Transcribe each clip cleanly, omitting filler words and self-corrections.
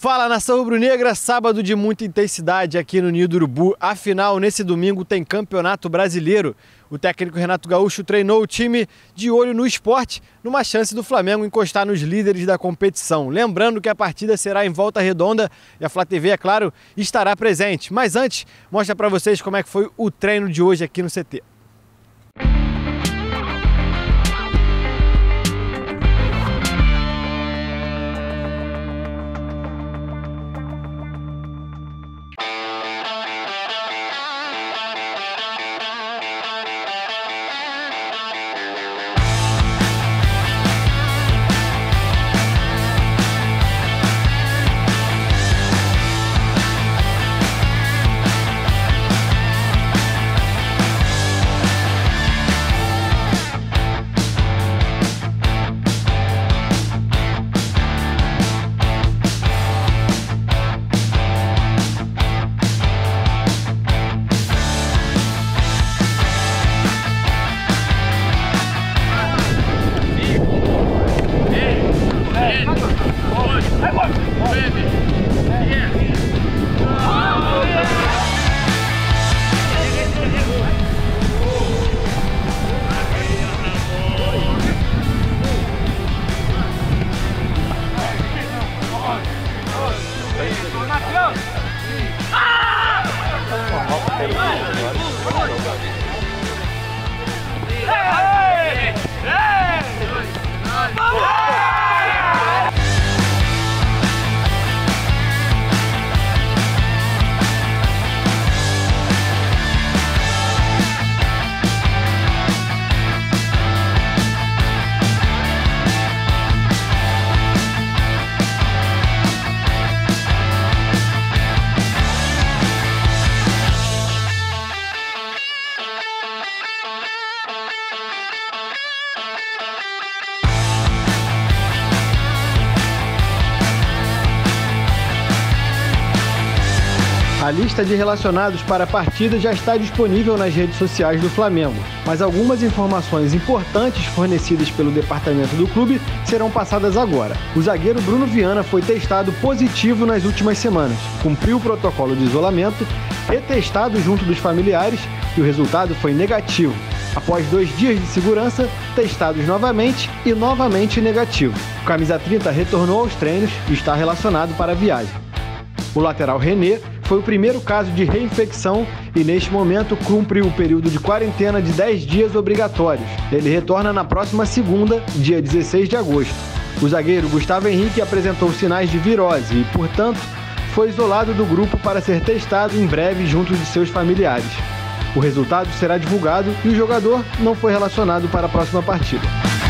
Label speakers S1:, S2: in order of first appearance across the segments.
S1: Fala, nação rubro-negra, sábado de muita intensidade aqui no Ninho do Urubu. Afinal, nesse domingo tem Campeonato Brasileiro. O técnico Renato Gaúcho treinou o time de olho no esporte, numa chance do Flamengo encostar nos líderes da competição. Lembrando que a partida será em Volta Redonda e a Flá TV, é claro, estará presente. Mas antes, mostra para vocês como é que foi o treino de hoje aqui no CT. A lista de relacionados para a partida já está disponível nas redes sociais do Flamengo, mas algumas informações importantes fornecidas pelo departamento do clube serão passadas agora. O zagueiro Bruno Viana foi testado positivo nas últimas semanas, cumpriu o protocolo de isolamento, retestado junto dos familiares e o resultado foi negativo. Após 2 dias de segurança, testados novamente e novamente negativo. O camisa 30 retornou aos treinos e está relacionado para a viagem. O lateral René foi o primeiro caso de reinfecção e neste momento cumpre o período de quarentena de 10 dias obrigatórios. Ele retorna na próxima segunda, dia 16 de agosto. O zagueiro Gustavo Henrique apresentou sinais de virose e, portanto, foi isolado do grupo para ser testado em breve junto de seus familiares. O resultado será divulgado e o jogador não foi relacionado para a próxima partida.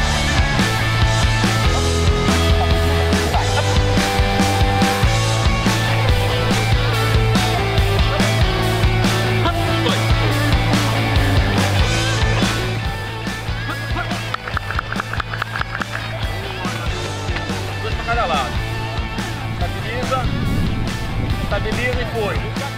S2: Cada lado. Estabiliza e foi.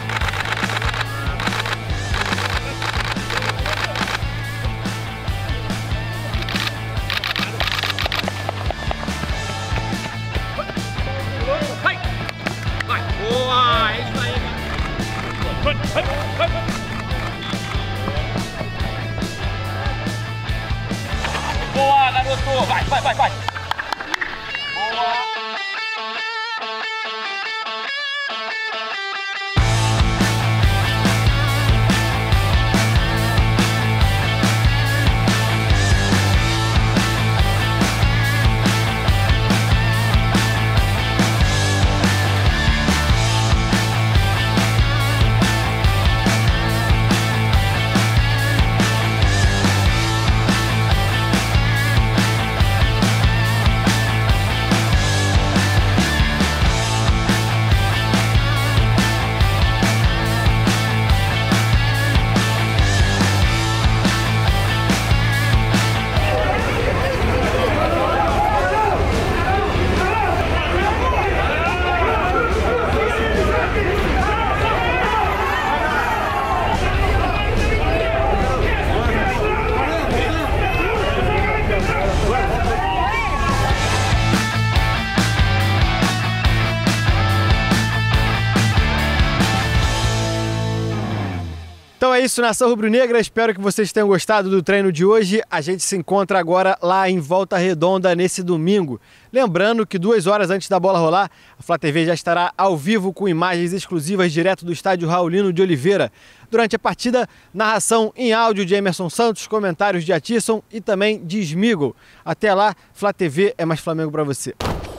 S2: Vai. Boa, é isso aí. Boa, garoto. Vai.
S1: Então é isso, Nação Rubro-Negra. Espero que vocês tenham gostado do treino de hoje. A gente se encontra agora lá em Volta Redonda nesse domingo. Lembrando que 2 horas antes da bola rolar, a Flá TV já estará ao vivo com imagens exclusivas direto do estádio Raulino de Oliveira. Durante a partida, narração em áudio de Emerson Santos, comentários de Atisson e também de Smigol. Até lá, Flá TV é mais Flamengo para você.